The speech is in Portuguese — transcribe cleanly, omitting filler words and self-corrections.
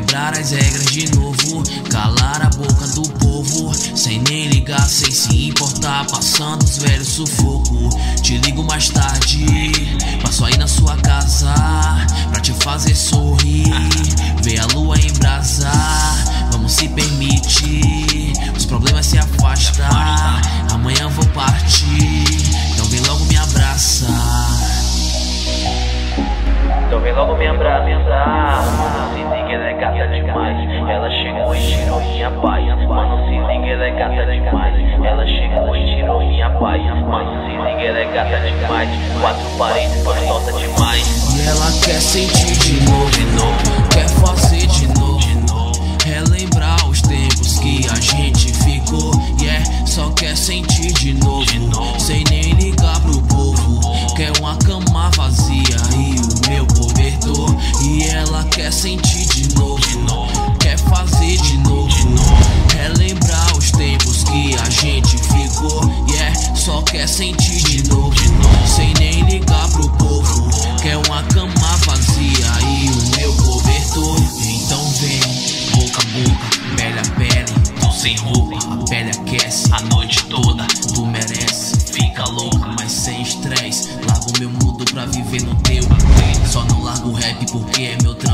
quebrar as regras de novo, calar a boca do povo, sem nem ligar, sem se importar, passando os velhos sufoco. Te ligo mais tarde, passo aí na sua casa, pra te fazer sorrir, ver a lua em brasa. Vamos se permitir, os problemas se afastar, amanhã vou partir, então vem logo me abraçar. Então vem logo me abraçar. Mano, se liga, ela é gata demais. Ela chegou e tirou minha paz. Mano, se liga, ela é gata demais. Ela chegou e tirou minha paz. Mano, se liga, ela é gata demais. Quatro paredes, gostosa demais. E ela quer sentir de novo, quer fazer de novo, relembrar os tempos que a gente ficou. Só quer sentir de novo, sem nem ligar pro povo. Quer uma cama vazia e o meu cobertor. E ela quer sentir de novo, quer fazer de novo, relembrar os tempos que a gente ficou. Só quer sentir de novo, sem nem ligar pro povo. Quer uma cama vazia e o meu cobertor. Então vem, boca a boca, pele a pele, tô sem roupa, a pele aquece a noite toda. Tu merece, fica louca, mas sem estresse. Largo meu mundo pra viver no teu. Só não largo o rap porque é meu trampo.